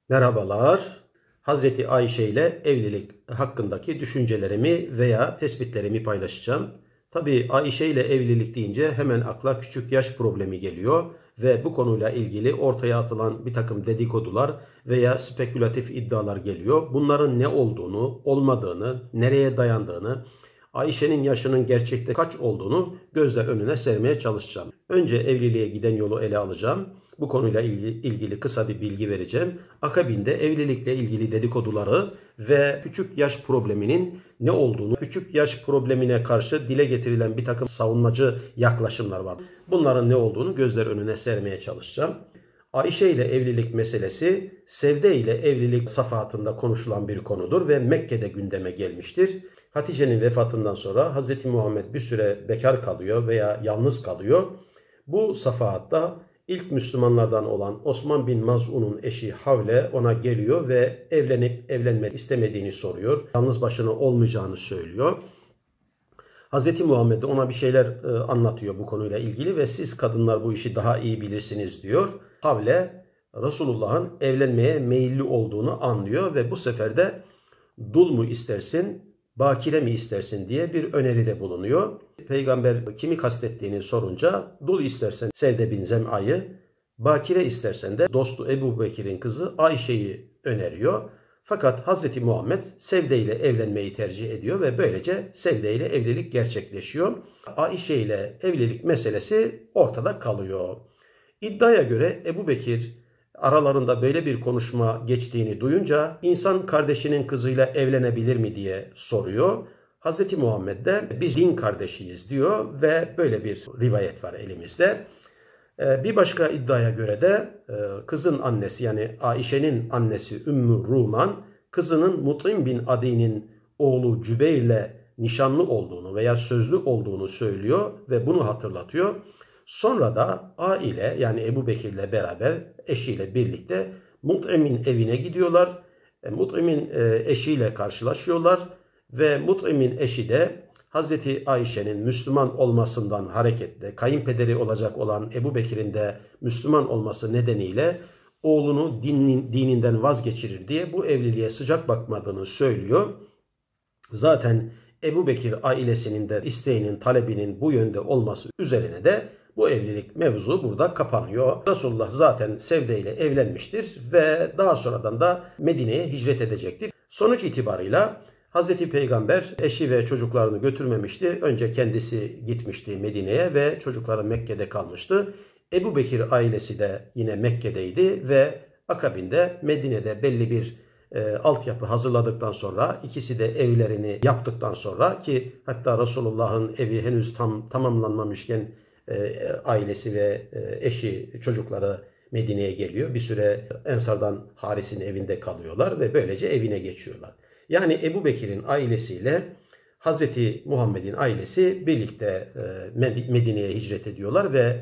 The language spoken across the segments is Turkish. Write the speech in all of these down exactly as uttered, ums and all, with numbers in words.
Merhabalar. Hazreti Ayşe ile evlilik hakkındaki düşüncelerimi veya tespitlerimi paylaşacağım. Tabii Ayşe ile evlilik deyince hemen akla küçük yaş problemi geliyor ve bu konuyla ilgili ortaya atılan bir takım dedikodular veya spekülatif iddialar geliyor. Bunların ne olduğunu, olmadığını, nereye dayandığını, Ayşe'nin yaşının gerçekte kaç olduğunu gözler önüne sermeye çalışacağım. Önce evliliğe giden yolu ele alacağım. Bu konuyla ilgili kısa bir bilgi vereceğim. Akabinde evlilikle ilgili dedikoduları ve küçük yaş probleminin ne olduğunu, küçük yaş problemine karşı dile getirilen bir takım savunmacı yaklaşımlar var. Bunların ne olduğunu gözler önüne sermeye çalışacağım. Ayşe ile evlilik meselesi Sevde ile evlilik safahatında konuşulan bir konudur ve Mekke'de gündeme gelmiştir. Hatice'nin vefatından sonra Hazreti Muhammed bir süre bekar kalıyor veya yalnız kalıyor. Bu safahatta İlk Müslümanlardan olan Osman bin Maz'un'un eşi Havle ona geliyor ve evlenip evlenmek istemediğini soruyor. Yalnız başına olmayacağını söylüyor. Hazreti Muhammed de ona bir şeyler e, anlatıyor bu konuyla ilgili ve siz kadınlar bu işi daha iyi bilirsiniz diyor. Havle Resulullah'ın evlenmeye meyilli olduğunu anlıyor ve bu sefer de dul mu istersin, bakire mi istersin diye bir öneride bulunuyor. Peygamber kimi kastettiğini sorunca dul istersen Sevde bin Zem'a'yı, bakire istersen de dostu Ebu Bekir'in kızı Ayşe'yi öneriyor. Fakat Hazreti Muhammed Sevde ile evlenmeyi tercih ediyor ve böylece Sevde ile evlilik gerçekleşiyor. Ayşe ile evlilik meselesi ortada kalıyor. İddiaya göre Ebu Bekir aralarında böyle bir konuşma geçtiğini duyunca insan kardeşinin kızıyla evlenebilir mi diye soruyor. Hazreti Muhammed de biz din kardeşiyiz diyor ve böyle bir rivayet var elimizde. Bir başka iddiaya göre de kızın annesi yani Ayşe'nin annesi Ümmü Ruman kızının Mut'im bin Adi'nin oğlu Cübeyr'le nişanlı olduğunu veya sözlü olduğunu söylüyor ve bunu hatırlatıyor. Sonra da aile yani Ebu Bekir'le beraber eşiyle birlikte Mut'im'in evine gidiyorlar. Mut'im'in eşiyle karşılaşıyorlar ve Mut'im'in eşi de Hazreti Ayşe'nin Müslüman olmasından hareketle kayınpederi olacak olan Ebu Bekir'in de Müslüman olması nedeniyle oğlunu dinin, dininden vazgeçirir diye bu evliliğe sıcak bakmadığını söylüyor. Zaten Ebu Bekir ailesinin de isteğinin, talebinin bu yönde olması üzerine de bu evlilik mevzu burada kapanıyor. Resulullah zaten Sevde ile evlenmiştir ve daha sonradan da Medine'ye hicret edecektir. Sonuç itibarıyla Hazreti Peygamber eşi ve çocuklarını götürmemişti. Önce kendisi gitmişti Medine'ye ve çocukları Mekke'de kalmıştı. Ebu Bekir ailesi de yine Mekke'deydi ve akabinde Medine'de belli bir e, altyapı hazırladıktan sonra ikisi de evlerini yaptıktan sonra ki hatta Resulullah'ın evi henüz tam tamamlanmamışken e, ailesi ve e, eşi çocukları Medine'ye geliyor. Bir süre Ensar'dan Haris'in evinde kalıyorlar ve böylece evine geçiyorlar. Yani Ebu Bekir'in ailesiyle Hazreti Muhammed'in ailesi birlikte Medine'ye hicret ediyorlar ve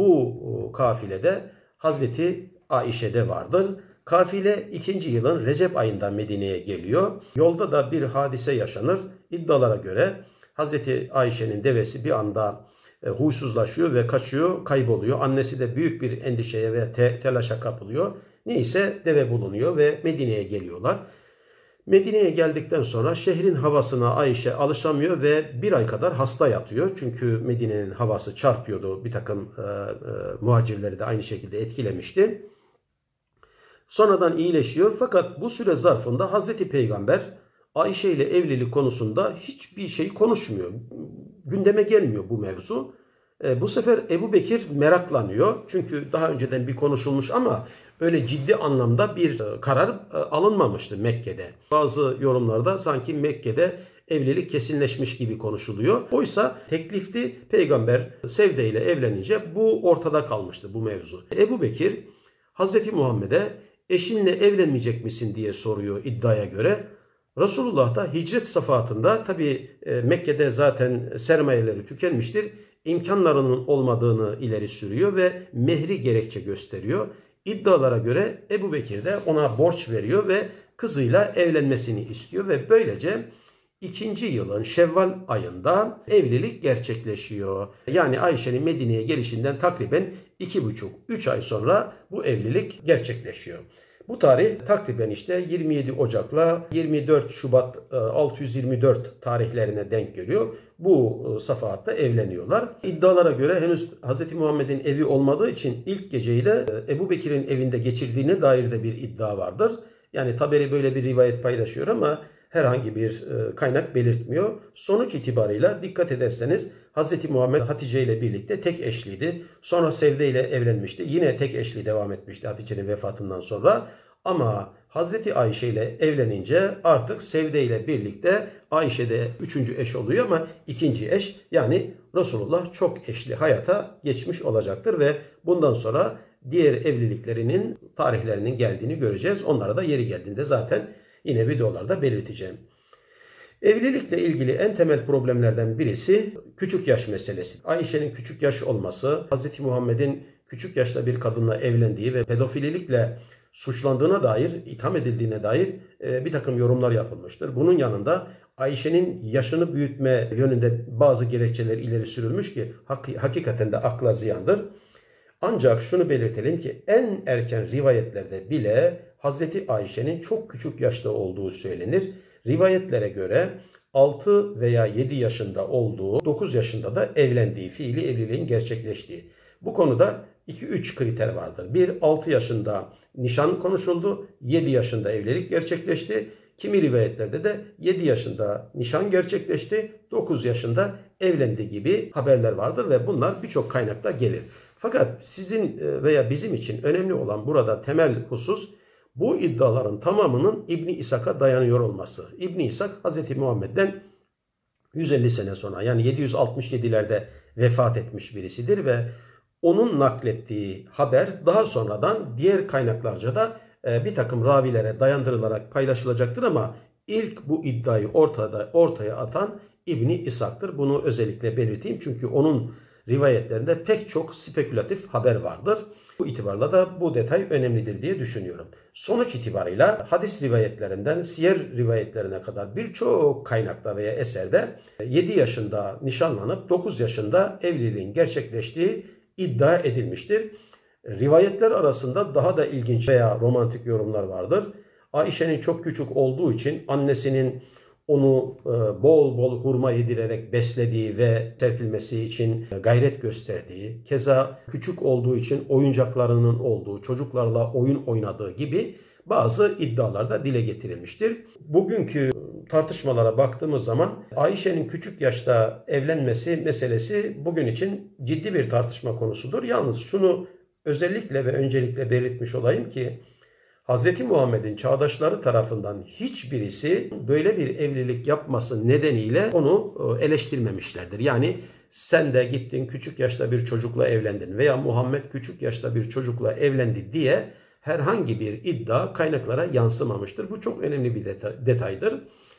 bu kafilede Hazreti Ayşe'de vardır. Kafile ikinci yılın Recep ayında Medine'ye geliyor. Yolda da bir hadise yaşanır. İddialara göre Hazreti Ayşe'nin devesi bir anda huysuzlaşıyor ve kaçıyor, kayboluyor. Annesi de büyük bir endişeye ve te telaşa kapılıyor. Neyse deve bulunuyor ve Medine'ye geliyorlar. Medine'ye geldikten sonra şehrin havasına Ayşe alışamıyor ve bir ay kadar hasta yatıyor. Çünkü Medine'nin havası çarpıyordu. Bir takım e, e, muhacirleri de aynı şekilde etkilemişti. Sonradan iyileşiyor fakat bu süre zarfında Hazreti Peygamber Ayşe ile evlilik konusunda hiçbir şey konuşmuyor. Gündeme gelmiyor bu mevzu. E, bu sefer Ebu Bekir meraklanıyor. Çünkü daha önceden bir konuşulmuş ama öyle ciddi anlamda bir karar alınmamıştı Mekke'de. Bazı yorumlarda sanki Mekke'de evlilik kesinleşmiş gibi konuşuluyor. Oysa teklifti Peygamber Sevde ile evlenince bu ortada kalmıştı bu mevzu. Ebu Bekir Hazreti Muhammed'e eşinle evlenmeyecek misin diye soruyor iddiaya göre. Resulullah da hicret safahatında tabi Mekke'de zaten sermayeleri tükenmiştir. İmkanlarının olmadığını ileri sürüyor ve mehri gerekçe gösteriyor. İddialara göre Ebu Bekir de ona borç veriyor ve kızıyla evlenmesini istiyor ve böylece ikinci yılın Şevval ayında evlilik gerçekleşiyor. Yani Ayşe'nin Medine'ye gelişinden takriben iki buçuk üç ay sonra bu evlilik gerçekleşiyor. Bu tarih takriben işte yirmi yedi Ocak'la yirmi dört Şubat altı yüz yirmi dört tarihlerine denk geliyor. Bu safahatta evleniyorlar. İddialara göre henüz Hz. Muhammed'in evi olmadığı için ilk geceyi de Ebu Bekir'in evinde geçirdiğine dair de bir iddia vardır. Yani Taberi böyle bir rivayet paylaşıyor ama herhangi bir kaynak belirtmiyor. Sonuç itibarıyla dikkat ederseniz Hz. Muhammed Hatice ile birlikte tek eşliydi. Sonra Sevde ile evlenmişti. Yine tek eşli devam etmişti Hatice'nin vefatından sonra. Ama Hz. Ayşe ile evlenince artık Sevde ile birlikte Ayşe de üçüncü eş oluyor ama ikinci eş, yani Resulullah çok eşli hayata geçmiş olacaktır ve bundan sonra diğer evliliklerinin tarihlerinin geldiğini göreceğiz. Onlara da yeri geldiğinde zaten yine videolarda belirteceğim. Evlilikle ilgili en temel problemlerden birisi küçük yaş meselesi. Ayşe'nin küçük yaş olması, Hz. Muhammed'in küçük yaşta bir kadınla evlendiği ve pedofililikle suçlandığına dair, itham edildiğine dair bir takım yorumlar yapılmıştır. Bunun yanında Ayşe'nin yaşını büyütme yönünde bazı gerekçeler ileri sürülmüş ki hakikaten de akla ziyandır. Ancak şunu belirtelim ki en erken rivayetlerde bile Hazreti Ayşe'nin çok küçük yaşta olduğu söylenir. Rivayetlere göre altı veya yedi yaşında olduğu, dokuz yaşında da evlendiği, fiili evliliğin gerçekleştiği. Bu konuda iki üç kriter vardır. bir altı yaşında nişan konuşuldu, yedi yaşında evlilik gerçekleşti. Kimi rivayetlerde de yedi yaşında nişan gerçekleşti, dokuz yaşında evlendi gibi haberler vardır ve bunlar birçok kaynakta gelir. Fakat sizin veya bizim için önemli olan burada temel husus bu iddiaların tamamının İbn-i İshak'a dayanıyor olması. İbn-i İshak Hz. Muhammed'den yüz elli sene sonra, yani yedi yüz altmış yedilerde vefat etmiş birisidir ve onun naklettiği haber daha sonradan diğer kaynaklarca da bir takım ravilere dayandırılarak paylaşılacaktır ama ilk bu iddiayı ortada ortaya atan İbn-i İshak'tır. Bunu özellikle belirteyim çünkü onun rivayetlerinde pek çok spekülatif haber vardır. Bu itibarla da bu detay önemlidir diye düşünüyorum. Sonuç itibarıyla hadis rivayetlerinden siyer rivayetlerine kadar birçok kaynakta veya eserde yedi yaşında nişanlanıp dokuz yaşında evliliğin gerçekleştiği iddia edilmiştir. Rivayetler arasında daha da ilginç veya romantik yorumlar vardır. Ayşe'nin çok küçük olduğu için annesinin onu bol bol hurma yedirerek beslediği ve serpilmesi için gayret gösterdiği, keza küçük olduğu için oyuncaklarının olduğu, çocuklarla oyun oynadığı gibi bazı iddialar da dile getirilmiştir. Bugünkü tartışmalara baktığımız zaman Ayşe'nin küçük yaşta evlenmesi meselesi bugün için ciddi bir tartışma konusudur. Yalnız şunu özellikle ve öncelikle belirtmiş olayım ki Hz. Muhammed'in çağdaşları tarafından hiçbirisi böyle bir evlilik yapması nedeniyle onu eleştirmemişlerdir. Yani sen de gittin küçük yaşta bir çocukla evlendin veya Muhammed küçük yaşta bir çocukla evlendi diye herhangi bir iddia kaynaklara yansımamıştır. Bu çok önemli bir detaydır.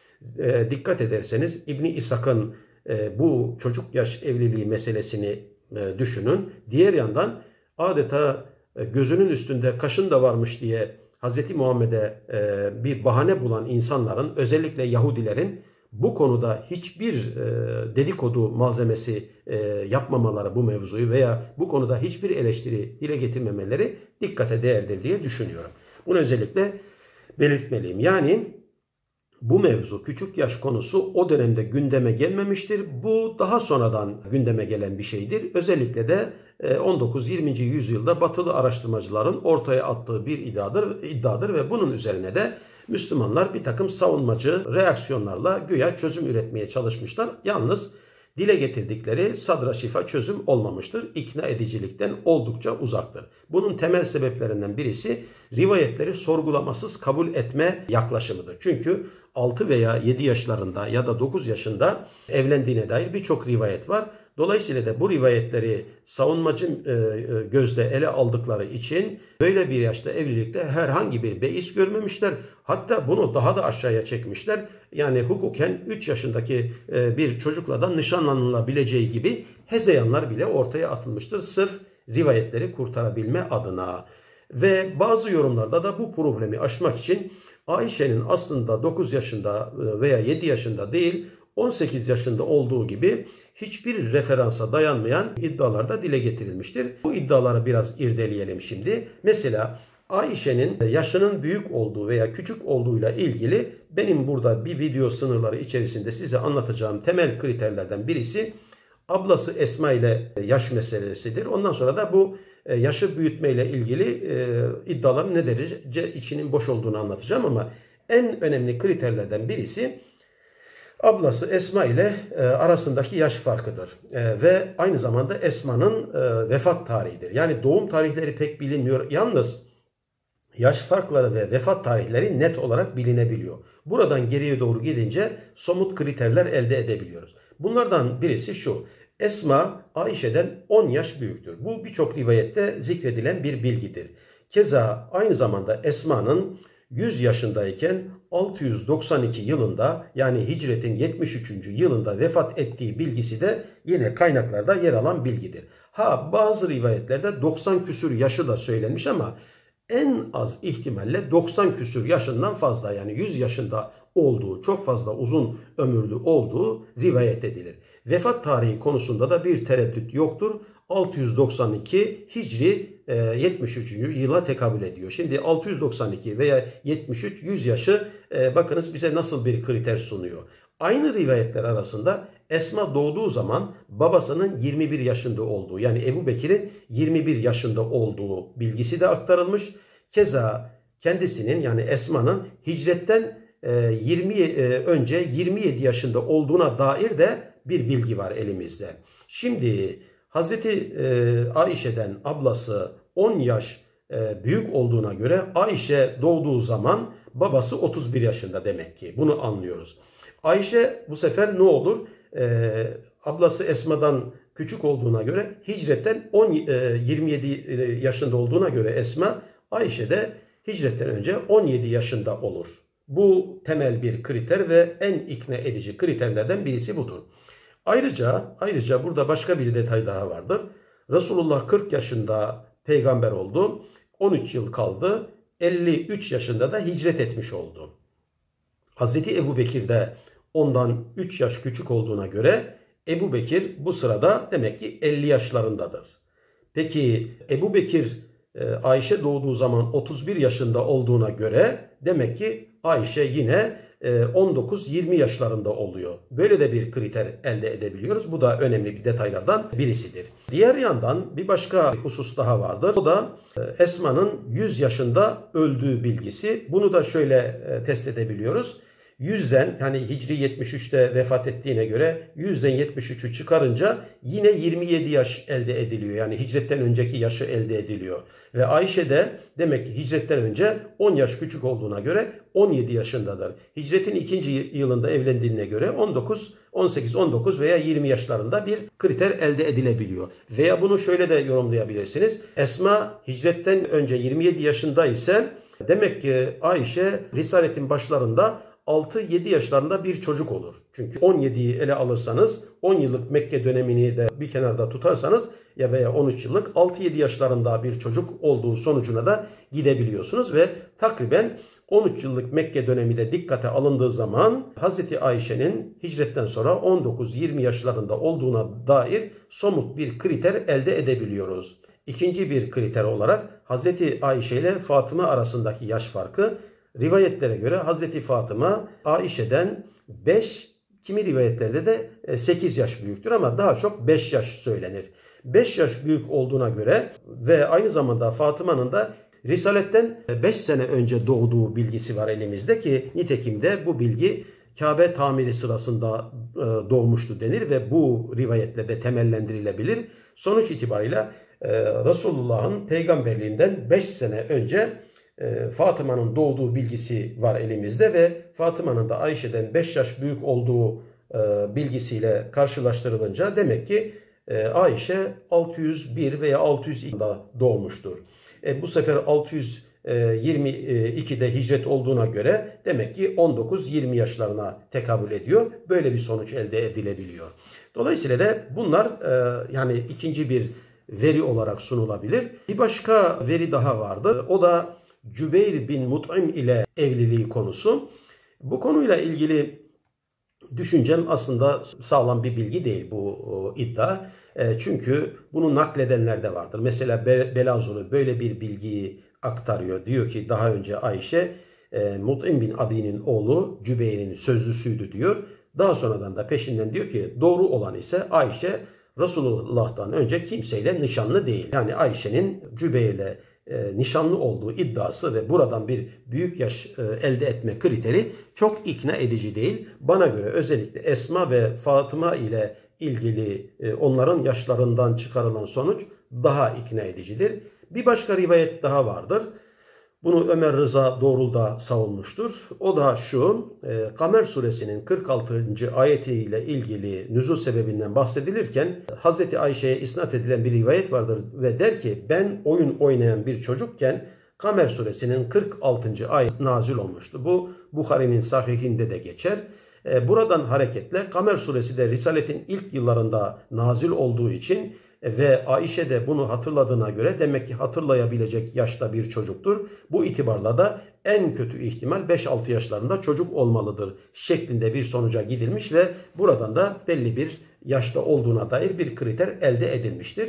E, dikkat ederseniz İbn-i İshak'ın e, bu çocuk yaş evliliği meselesini e, düşünün. Diğer yandan adeta e, gözünün üstünde kaşın da varmış diye Hz. Muhammed'e e, bir bahane bulan insanların, özellikle Yahudilerin bu konuda hiçbir e, dedikodu malzemesi e, yapmamaları bu mevzuyu veya bu konuda hiçbir eleştiri dile getirmemeleri dikkate değerdir diye düşünüyorum. Bunu özellikle belirtmeliyim. Yani bu mevzu, küçük yaş konusu o dönemde gündeme gelmemiştir. Bu daha sonradan gündeme gelen bir şeydir. Özellikle de on dokuz yirminci yüzyılda batılı araştırmacıların ortaya attığı bir iddiadır, iddiadır ve bunun üzerine de Müslümanlar bir takım savunmacı reaksiyonlarla güya çözüm üretmeye çalışmışlar. Yalnız dile getirdikleri sadra şifa çözüm olmamıştır. İkna edicilikten oldukça uzaktır. Bunun temel sebeplerinden birisi rivayetleri sorgulamasız kabul etme yaklaşımıdır. Çünkü altı veya yedi yaşlarında ya da dokuz yaşında evlendiğine dair birçok rivayet var. Dolayısıyla da bu rivayetleri savunmacı gözle ele aldıkları için böyle bir yaşta evlilikte herhangi bir beis görmemişler. Hatta bunu daha da aşağıya çekmişler. Yani hukuken üç yaşındaki bir çocukla da nişanlanılabileceği gibi hezeyanlar bile ortaya atılmıştır. Sırf rivayetleri kurtarabilme adına. Ve bazı yorumlarda da bu problemi aşmak için Ayşe'nin aslında dokuz yaşında veya yedi yaşında değil on sekiz yaşında olduğu gibi hiçbir referansa dayanmayan iddialar da dile getirilmiştir. Bu iddiaları biraz irdeleyelim şimdi. Mesela Ayşe'nin yaşının büyük olduğu veya küçük olduğuyla ilgili benim burada bir video sınırları içerisinde size anlatacağım temel kriterlerden birisi ablası Esma ile yaş meselesidir. Ondan sonra da bu yaşı büyütme ile ilgili iddiaların ne derece içinin boş olduğunu anlatacağım ama en önemli kriterlerden birisi ablası Esma ile arasındaki yaş farkıdır. Ve aynı zamanda Esma'nın vefat tarihidir. Yani doğum tarihleri pek bilinmiyor. Yalnız yaş farkları ve vefat tarihleri net olarak bilinebiliyor. Buradan geriye doğru gidince somut kriterler elde edebiliyoruz. Bunlardan birisi şu. Esma Ayşe'den on yaş büyüktür. Bu birçok rivayette zikredilen bir bilgidir. Keza aynı zamanda Esma'nın yüz yaşındayken altı yüz doksan iki yılında yani hicretin yetmiş üçüncü yılında vefat ettiği bilgisi de yine kaynaklarda yer alan bilgidir. Ha bazı rivayetlerde doksan küsür yaşı da söylenmiş ama en az ihtimalle doksan küsür yaşından fazla yani yüz yaşında olduğu, çok fazla uzun ömürlü olduğu rivayet edilir. Vefat tarihi konusunda da bir tereddüt yoktur. altı yüz doksan iki Hicri yetmiş üçüncü yıla tekabül ediyor. Şimdi altı yüz doksan iki veya yetmiş üç yüz yaşı bakınız bize nasıl bir kriter sunuyor. Aynı rivayetler arasında Esma doğduğu zaman babasının yirmi bir yaşında olduğu yani Ebu Bekir'in yirmi bir yaşında olduğu bilgisi de aktarılmış. Keza kendisinin yani Esma'nın hicretten yirmi önce yirmi yedi yaşında olduğuna dair de bir bilgi var elimizde. Şimdi Hazreti Ayşe'den ablası on yaş büyük olduğuna göre Ayşe doğduğu zaman babası otuz bir yaşında demek ki. Bunu anlıyoruz. Ayşe bu sefer ne olur? Ee, ablası Esma'dan küçük olduğuna göre hicretten on, e, yirmi yedi yaşında olduğuna göre Esma Ayşe de hicretten önce on yedi yaşında olur. Bu temel bir kriter ve en ikna edici kriterlerden birisi budur. Ayrıca ayrıca burada başka bir detay daha vardır. Resulullah kırk yaşında peygamber oldu. on üç yıl kaldı. elli üç yaşında da hicret etmiş oldu. Hazreti Ebu Bekir de ondan üç yaş küçük olduğuna göre Ebu Bekir bu sırada demek ki elli yaşlarındadır. Peki Ebu Bekir Ayşe doğduğu zaman otuz bir yaşında olduğuna göre demek ki Ayşe yine on dokuz yirmi yaşlarında oluyor. Böyle de bir kriter elde edebiliyoruz. Bu da önemli bir detaylardan birisidir. Diğer yandan bir başka husus daha vardır. O da Esma'nın yüz yaşında öldüğü bilgisi. Bunu da şöyle test edebiliyoruz. yüzden yani Hicri yetmiş üçte vefat ettiğine göre yüzden yetmiş üçü çıkarınca yine yirmi yedi yaş elde ediliyor. Yani hicretten önceki yaşı elde ediliyor. Ve Ayşe de demek ki hicretten önce on yaş küçük olduğuna göre on yedi yaşındadır. Hicretin ikinci yılında evlendiğine göre on dokuz, on sekiz, on dokuz veya yirmi yaşlarında bir kriter elde edilebiliyor. Veya bunu şöyle de yorumlayabilirsiniz. Esma hicretten önce yirmi yedi yaşında ise demek ki Ayşe Risaletin başlarında altı yedi yaşlarında bir çocuk olur. Çünkü on yediyi ele alırsanız on yıllık Mekke dönemini de bir kenarda tutarsanız ya veya on üç yıllık altı yedi yaşlarında bir çocuk olduğu sonucuna da gidebiliyorsunuz ve takriben on üç yıllık Mekke dönemi de dikkate alındığı zaman Hazreti Ayşe'nin hicretten sonra on dokuz yirmi yaşlarında olduğuna dair somut bir kriter elde edebiliyoruz. İkinci bir kriter olarak Hazreti Ayşe ile Fatıma arasındaki yaş farkı. Rivayetlere göre Hazreti Fatıma Ayşe'den beş, kimi rivayetlerde de sekiz yaş büyüktür ama daha çok beş yaş söylenir. beş yaş büyük olduğuna göre ve aynı zamanda Fatıma'nın da Risaletten beş sene önce doğduğu bilgisi var elimizde ki nitekim de bu bilgi Kabe tamiri sırasında doğmuştu denir ve bu rivayetle de temellendirilebilir. Sonuç itibariyle Resulullah'ın peygamberliğinden beş sene önce Fatıma'nın doğduğu bilgisi var elimizde ve Fatıma'nın da Ayşe'den beş yaş büyük olduğu bilgisiyle karşılaştırılınca demek ki Ayşe altı yüz bir veya altı yüz ikide doğmuştur. E, bu sefer altı yüz yirmi ikide hicret olduğuna göre demek ki on dokuz yirmi yaşlarına tekabül ediyor. Böyle bir sonuç elde edilebiliyor. Dolayısıyla da bunlar yani ikinci bir veri olarak sunulabilir. Bir başka veri daha vardı. O da Cübeyr bin Mut'im ile evliliği konusu. Bu konuyla ilgili düşüncem aslında sağlam bir bilgi değil bu iddia. Çünkü bunu nakledenler de vardır. Mesela Belazuni böyle bir bilgiyi aktarıyor. Diyor ki daha önce Ayşe e, Mut'im bin Adi'nin oğlu Cübeyr'in sözlüsüydü diyor. Daha sonradan da peşinden diyor ki doğru olan ise Ayşe Resulullah'tan önce kimseyle nişanlı değil. Yani Ayşe'nin Cübeyr'le e, nişanlı olduğu iddiası ve buradan bir büyük yaş e, elde etme kriteri çok ikna edici değil. Bana göre özellikle Esma ve Fatıma ile ilgili e, onların yaşlarından çıkarılan sonuç daha ikna edicidir. Bir başka rivayet daha vardır. Bunu Ömer Rıza Doğrul savunmuştur. O da şu, e, Kamer suresinin kırk altıncı ayetiyle ilgili nüzul sebebinden bahsedilirken Hazreti Ayşe'ye isnat edilen bir rivayet vardır ve der ki ben oyun oynayan bir çocukken Kamer suresinin kırk altıncı ayet nazil olmuştu. Bu Bukhari'nin sahihinde de geçer. E, buradan hareketle Kamer suresi de Risaletin ilk yıllarında nazil olduğu için ve Ayşe de bunu hatırladığına göre demek ki hatırlayabilecek yaşta bir çocuktur. Bu itibarla da en kötü ihtimal beş altı yaşlarında çocuk olmalıdır şeklinde bir sonuca gidilmiş ve buradan da belli bir yaşta olduğuna dair bir kriter elde edilmiştir.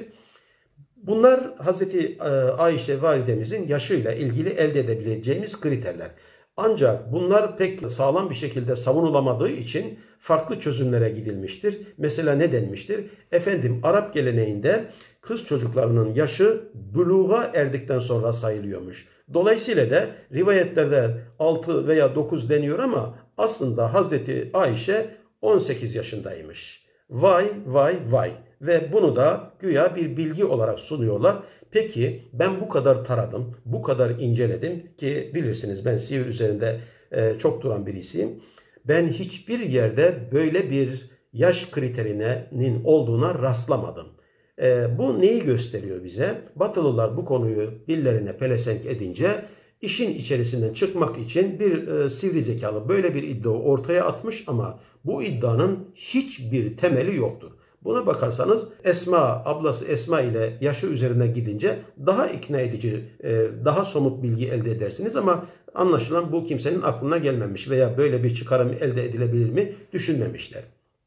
Bunlar Hazreti Ayşe validemizin yaşıyla ilgili elde edebileceğimiz kriterler. Ancak bunlar pek sağlam bir şekilde savunulamadığı için farklı çözümlere gidilmiştir. Mesela ne denmiştir? Efendim Arap geleneğinde kız çocuklarının yaşı buluğa erdikten sonra sayılıyormuş. Dolayısıyla da rivayetlerde altı veya dokuz deniyor ama aslında Hazreti Ayşe on sekiz yaşındaymış. Vay vay vay. Ve bunu da güya bir bilgi olarak sunuyorlar. Peki ben bu kadar taradım, bu kadar inceledim ki bilirsiniz ben sihir üzerinde e, çok duran birisiyim. Ben hiçbir yerde böyle bir yaş kriterinin olduğuna rastlamadım. E, bu neyi gösteriyor bize? Batılılar bu konuyu dillerine pelesenk edince işin içerisinden çıkmak için bir e, sivri zekalı böyle bir iddia ortaya atmış ama bu iddianın hiçbir temeli yoktur. Buna bakarsanız Esma, ablası Esma ile yaşı üzerine gidince daha ikna edici, daha somut bilgi elde edersiniz ama anlaşılan bu kimsenin aklına gelmemiş veya böyle bir çıkarım elde edilebilir mi düşünmemişler.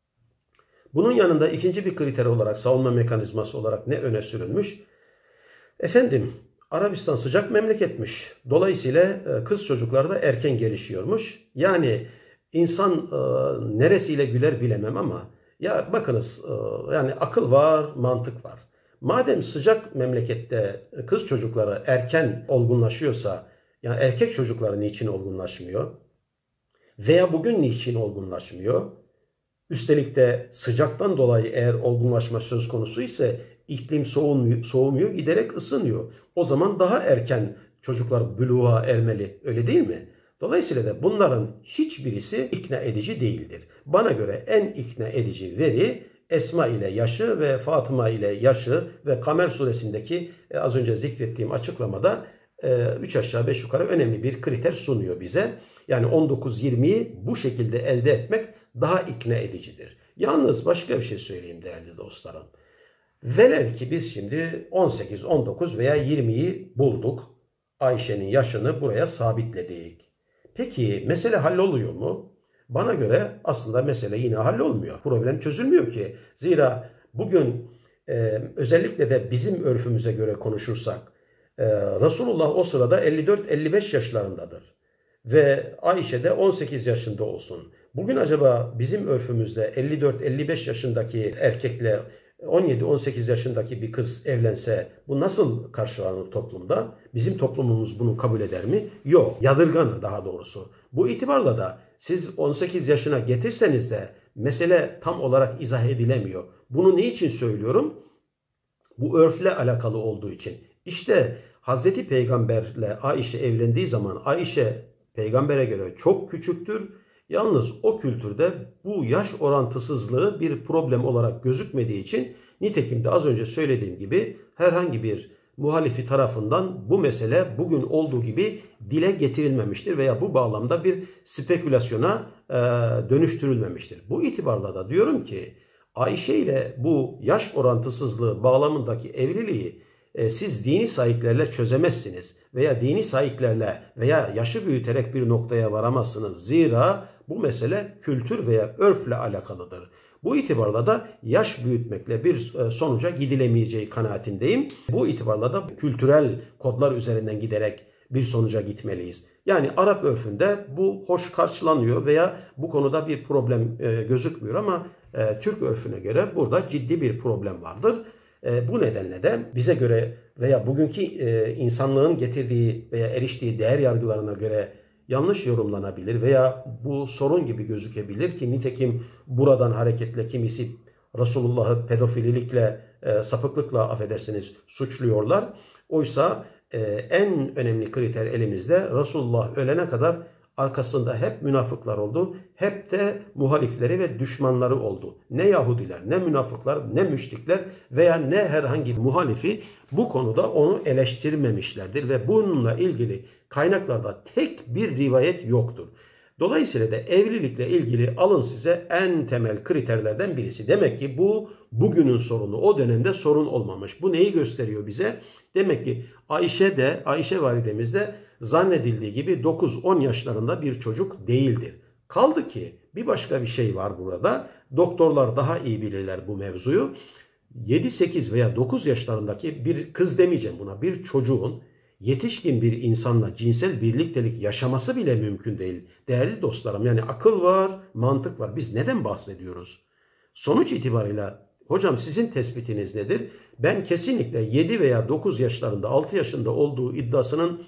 Bunun yanında ikinci bir kriter olarak savunma mekanizması olarak ne öne sürülmüş? Efendim Arabistan sıcak memleketmiş. Dolayısıyla kız çocuklar da erken gelişiyormuş. Yani insan neresiyle güler bilemem ama ya bakınız yani akıl var, mantık var. Madem sıcak memlekette kız çocukları erken olgunlaşıyorsa, yani erkek çocukları niçin olgunlaşmıyor? Veya bugün niçin olgunlaşmıyor? Üstelik de sıcaktan dolayı eğer olgunlaşma söz konusu ise iklim soğumuyor, soğumuyor, giderek ısınıyor. O zaman daha erken çocuklar buluğa ermeli, öyle değil mi? Dolayısıyla da bunların hiçbirisi ikna edici değildir. Bana göre en ikna edici veri Esma ile yaşı ve Fatıma ile yaşı ve Kamer suresindeki az önce zikrettiğim açıklamada üç aşağı beş yukarı önemli bir kriter sunuyor bize. Yani on dokuz yirmiyi bu şekilde elde etmek daha ikna edicidir. Yalnız başka bir şey söyleyeyim değerli dostlarım. Velev ki biz şimdi on sekiz, on dokuz veya yirmiyi bulduk. Ayşe'nin yaşını buraya sabitledik. Peki mesele halloluyor mu? Bana göre aslında mesele yine hallolmuyor. Problem çözülmüyor ki. Zira bugün e, özellikle de bizim örfümüze göre konuşursak e, Resulullah o sırada elli dört elli beş yaşlarındadır. Ve Ayşe de on sekiz yaşında olsun. Bugün acaba bizim örfümüzde elli dört elli beş yaşındaki erkekle on yedi on sekiz yaşındaki bir kız evlense bu nasıl karşılanır toplumda? Bizim toplumumuz bunu kabul eder mi? Yok. Yadırganır daha doğrusu. Bu itibarla da siz on sekiz yaşına getirseniz de mesele tam olarak izah edilemiyor. Bunu niçin söylüyorum? Bu örfle alakalı olduğu için. İşte Hazreti Peygamberle Ayşe evlendiği zaman Ayşe peygambere göre çok küçüktür. Yalnız o kültürde bu yaş orantısızlığı bir problem olarak gözükmediği için nitekim de az önce söylediğim gibi herhangi bir muhalifi tarafından bu mesele bugün olduğu gibi dile getirilmemiştir veya bu bağlamda bir spekülasyona e, dönüştürülmemiştir. Bu itibarla da diyorum ki Ayşe ile bu yaş orantısızlığı bağlamındaki evliliği e, siz dini sahiplerle çözemezsiniz veya dini sahiplerle veya yaşı büyüterek bir noktaya varamazsınız. Zira bu mesele kültür veya örfle alakalıdır. Bu itibarla da yaş büyütmekle bir sonuca gidilemeyeceği kanaatindeyim. Bu itibarla da kültürel kodlar üzerinden giderek bir sonuca gitmeliyiz. Yani Arap örfünde bu hoş karşılanıyor veya bu konuda bir problem gözükmüyor ama Türk örfüne göre burada ciddi bir problem vardır. Bu nedenle de bize göre veya bugünkü insanlığın getirdiği veya eriştiği değer yargılarına göre yanlış yorumlanabilir veya bu sorun gibi gözükebilir ki nitekim buradan hareketle kimisi Resulullah'ı pedofililikle, sapıklıkla affedersiniz suçluyorlar. Oysa en önemli kriter elimizde Resulullah ölene kadar arkasında hep münafıklar oldu. Hep de muhalifleri ve düşmanları oldu. Ne Yahudiler, ne münafıklar, ne müşrikler veya ne herhangi bir muhalifi bu konuda onu eleştirmemişlerdir. Ve bununla ilgili kaynaklarda tek bir rivayet yoktur. Dolayısıyla da evlilikle ilgili alın size en temel kriterlerden birisi. Demek ki bu bugünün sorunu, o dönemde sorun olmamış. Bu neyi gösteriyor bize? Demek ki Ayşe de, Ayşe validemiz de zannedildiği gibi dokuz on yaşlarında bir çocuk değildir. Kaldı ki bir başka bir şey var burada. Doktorlar daha iyi bilirler bu mevzuyu. yedi sekiz veya dokuz yaşlarındaki bir kız demeyeceğim buna, bir çocuğun yetişkin bir insanla cinsel birliktelik yaşaması bile mümkün değil. Değerli dostlarım, yani akıl var, mantık var. Biz neden bahsediyoruz? Sonuç itibarıyla hocam sizin tespitiniz nedir? Ben kesinlikle yedi veya dokuz yaşlarında, altı yaşında olduğu iddiasının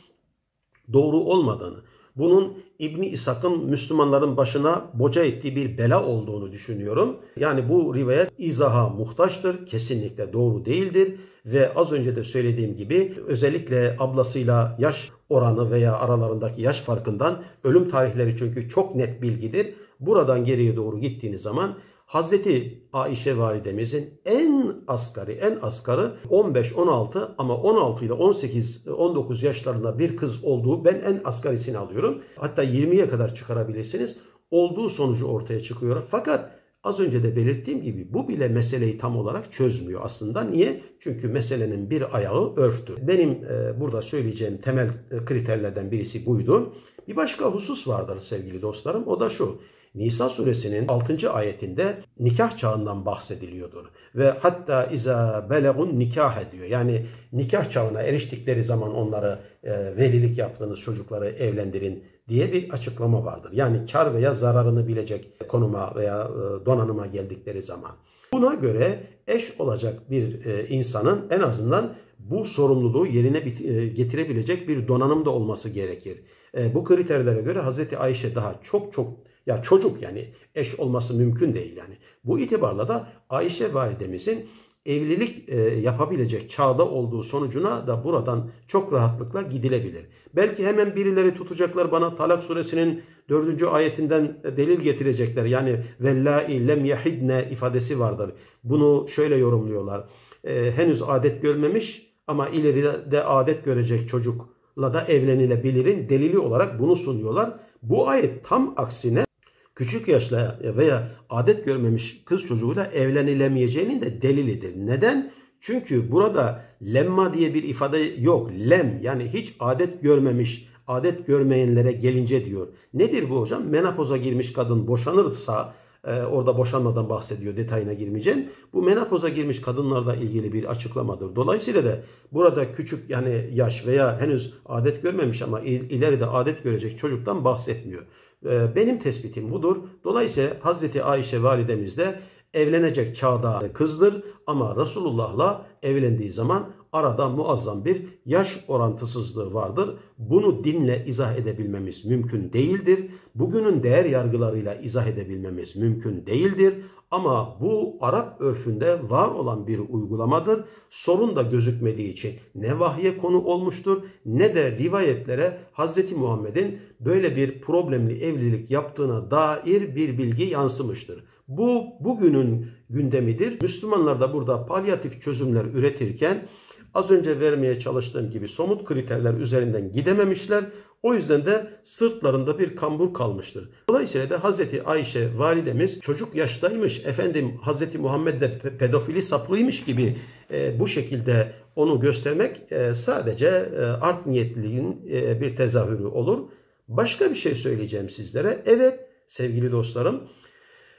doğru olmadığını, bunun İbn İshak'ın Müslümanların başına boca ettiği bir bela olduğunu düşünüyorum. Yani bu rivayet izaha muhtaçtır, kesinlikle doğru değildir ve az önce de söylediğim gibi özellikle ablasıyla yaş oranı veya aralarındaki yaş farkından ölüm tarihleri çünkü çok net bilgidir. Buradan geriye doğru gittiğiniz zaman Hazreti Ayşe validemizin en asgari, en asgarı on beş on altı ama on altı ile on sekiz on dokuz yaşlarında bir kız olduğu, ben en asgarisini alıyorum. Hatta yirmiye kadar çıkarabilirsiniz. Olduğu sonucu ortaya çıkıyor. Fakat az önce de belirttiğim gibi bu bile meseleyi tam olarak çözmüyor aslında. Niye? Çünkü meselenin bir ayağı örftür. Benim e, burada söyleyeceğim temel kriterlerden birisi buydu. Bir başka husus vardır sevgili dostlarım. O da şu. Nisa suresinin altıncı ayetinde nikah çağından bahsediliyordur. Ve hatta iza belegun nikah diyor. Yani nikah çağına eriştikleri zaman onları e, velilik yaptığınız çocukları evlendirin diye bir açıklama vardır. Yani kar veya zararını bilecek konuma veya e, donanıma geldikleri zaman. Buna göre eş olacak bir e, insanın en azından bu sorumluluğu yerine e, getirebilecek bir donanımda olması gerekir. E, bu kriterlere göre Hazreti Ayşe daha çok çok ya çocuk, yani eş olması mümkün değil yani. Bu itibarla da Ayşe validemizin evlilik e, yapabilecek çağda olduğu sonucuna da buradan çok rahatlıkla gidilebilir. Belki hemen birileri tutacaklar bana Talak suresinin dördüncü ayetinden delil getirecekler. Yani vellâi lem yahidne ifadesi vardır. Bunu şöyle yorumluyorlar. E, henüz adet görmemiş ama ileride adet görecek çocukla da evlenilebilirin delili olarak bunu sunuyorlar. Bu ayet tam aksine küçük yaşta veya adet görmemiş kız çocuğuyla evlenilemeyeceğinin de delilidir. Neden? Çünkü burada lemma diye bir ifade yok. Lem, yani hiç adet görmemiş, adet görmeyenlere gelince diyor. Nedir bu hocam? Menopoza girmiş kadın boşanırsa, e, orada boşanmadan bahsediyor, detayına girmeyeceğim. Bu menopoza girmiş kadınlarla ilgili bir açıklamadır. Dolayısıyla da burada küçük, yani yaş veya henüz adet görmemiş ama ileride adet görecek çocuktan bahsetmiyor. Benim tespitim budur. Dolayısıyla Hazreti Ayşe validemiz de evlenecek çağda kızdır ama Resulullah'la evlendiği zaman arada muazzam bir yaş orantısızlığı vardır. Bunu dinle izah edebilmemiz mümkün değildir. Bugünün değer yargılarıyla izah edebilmemiz mümkün değildir. Ama bu Arap örfünde var olan bir uygulamadır. Sorun da gözükmediği için ne vahye konu olmuştur ne de rivayetlere Hazreti Muhammed'in böyle bir problemli evlilik yaptığına dair bir bilgi yansımıştır. Bu bugünün gündemidir. Müslümanlar da burada palyatif çözümler üretirken az önce vermeye çalıştığım gibi somut kriterler üzerinden gidememişler. O yüzden de sırtlarında bir kambur kalmıştır. Dolayısıyla da Hazreti Ayşe validemiz çocuk yaştaymış, efendim Hazreti Muhammed de pedofili saplıymış gibi e, bu şekilde onu göstermek e, sadece e, art niyetliliğin e, bir tezahürü olur. Başka bir şey söyleyeceğim sizlere. Evet sevgili dostlarım,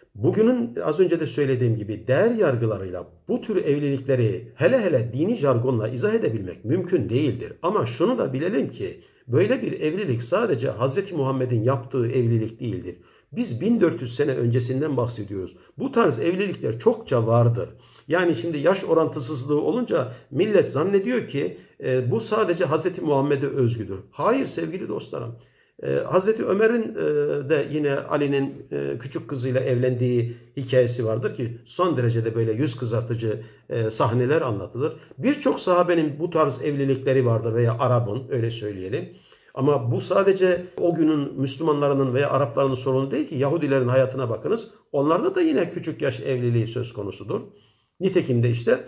Bugünün az önce de söylediğim gibi değer yargılarıyla bu tür evlilikleri hele hele dini jargonla izah edebilmek mümkün değildir. Ama şunu da bilelim ki böyle bir evlilik sadece Hz. Muhammed'in yaptığı evlilik değildir. Biz bin dört yüz sene öncesinden bahsediyoruz. Bu tarz evlilikler çokça vardır. Yani şimdi yaş orantısızlığı olunca millet zannediyor ki e, bu sadece Hz. Muhammed'e özgüdür. Hayır sevgili dostlarım. Ee, Hazreti Ömer'in e, de yine Ali'nin e, küçük kızıyla evlendiği hikayesi vardır ki son derecede böyle yüz kızartıcı e, sahneler anlatılır. Birçok sahabenin bu tarz evlilikleri vardır veya Arap'ın öyle söyleyelim. Ama bu sadece o günün Müslümanlarının veya Araplarının sorunu değil ki Yahudilerin hayatına bakınız. Onlarda da yine küçük yaş evliliği söz konusudur. Nitekim de işte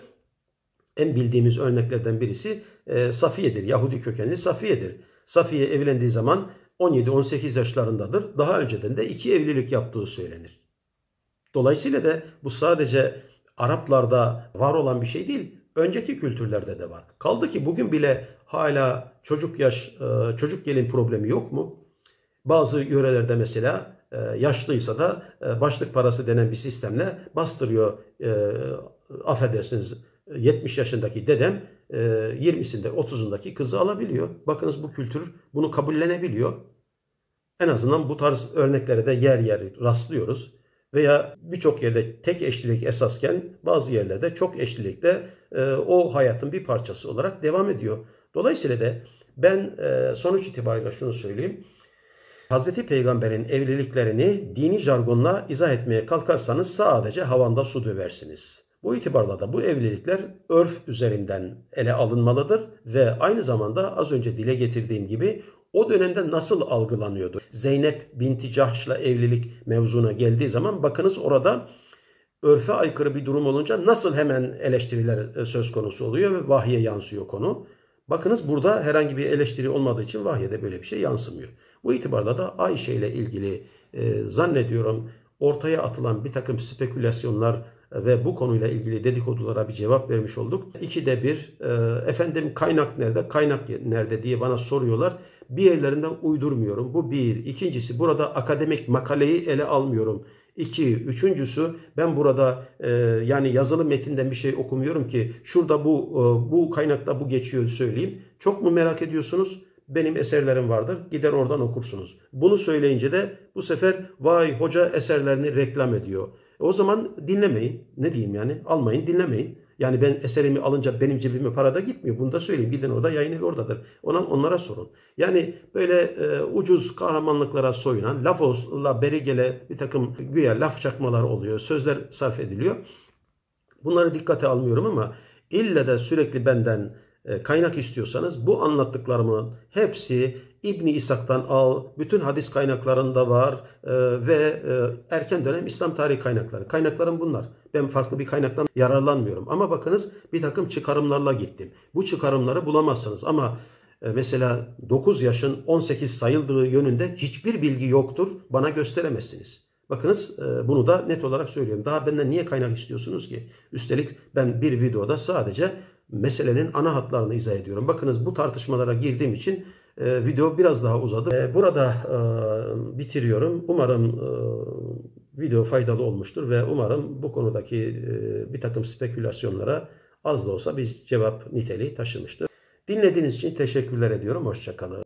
en bildiğimiz örneklerden birisi e, Safiye'dir. Yahudi kökenli Safiye'dir. Safiye evlendiği zaman on yedi on sekiz yaşlarındadır. Daha önceden de iki evlilik yaptığı söylenir. Dolayısıyla da bu sadece Araplarda var olan bir şey değil, önceki kültürlerde de var. Kaldı ki bugün bile hala çocuk yaş, çocuk gelin problemi yok mu? Bazı yörelerde mesela yaşlıysa da başlık parası denen bir sistemle bastırıyor, affedersiniz, yetmiş yaşındaki dedem yirmisinde otuzundaki kızı alabiliyor. Bakınız bu kültür bunu kabullenebiliyor. En azından bu tarz örneklere de yer yer rastlıyoruz. Veya birçok yerde tek eşlilik esasken bazı yerlerde çok eşlilik de o hayatın bir parçası olarak devam ediyor. Dolayısıyla da ben sonuç itibariyle şunu söyleyeyim. Hazreti Peygamber'in evliliklerini dini jargonla izah etmeye kalkarsanız sadece havanda su döversiniz. Bu itibarla da bu evlilikler örf üzerinden ele alınmalıdır ve aynı zamanda az önce dile getirdiğim gibi o dönemde nasıl algılanıyordu? Zeynep binti Cahş'la evlilik mevzuna geldiği zaman bakınız orada örfe aykırı bir durum olunca nasıl hemen eleştiriler söz konusu oluyor ve vahye yansıyor konu. Bakınız burada herhangi bir eleştiri olmadığı için vahyede böyle bir şey yansımıyor. Bu itibarla da Ayşe ile ilgili e, zannediyorum ortaya atılan bir takım spekülasyonlar ve bu konuyla ilgili dedikodulara bir cevap vermiş olduk. İkide bir e, efendim kaynak nerede, kaynak nerede diye bana soruyorlar. Bir yerlerinden uydurmuyorum. Bu bir. İkincisi burada akademik makaleyi ele almıyorum. İki. Üçüncüsü ben burada e, yani yazılı metinden bir şey okumuyorum ki şurada bu e, bu kaynakta bu geçiyor söyleyeyim. Çok mu merak ediyorsunuz? Benim eserlerim vardır. Gider oradan okursunuz. Bunu söyleyince de bu sefer vay hoca eserlerini reklam ediyor. O zaman dinlemeyin. Ne diyeyim yani? Almayın, dinlemeyin. Yani ben eserimi alınca benim cebime para da gitmiyor. Bunu da söyleyeyim. Gidin orada, yayın evi oradadır. Ona, onlara sorun. Yani böyle e, ucuz kahramanlıklara soyunan, lafla beri gele bir takım güya laf çakmalar oluyor. Sözler sarf ediliyor. Bunları dikkate almıyorum ama ille de sürekli benden e, kaynak istiyorsanız bu anlattıklarımın hepsi İbn İshak'tan al, bütün hadis kaynaklarında var e, ve e, erken dönem İslam tarihi kaynakları. Kaynaklarım bunlar. Ben farklı bir kaynaktan yararlanmıyorum. Ama bakınız bir takım çıkarımlarla gittim. Bu çıkarımları bulamazsınız ama e, mesela dokuz yaşın on sekiz sayıldığı yönünde hiçbir bilgi yoktur. Bana gösteremezsiniz. Bakınız e, bunu da net olarak söylüyorum. Daha benden niye kaynak istiyorsunuz ki? Üstelik ben bir videoda sadece meselenin ana hatlarını izah ediyorum. Bakınız bu tartışmalara girdiğim için e, video biraz daha uzadı. E, burada e, bitiriyorum. Umarım e, video faydalı olmuştur ve umarım bu konudaki e, bir takım spekülasyonlara az da olsa bir cevap niteliği taşımıştır. Dinlediğiniz için teşekkürler ediyorum. Hoşça kalın.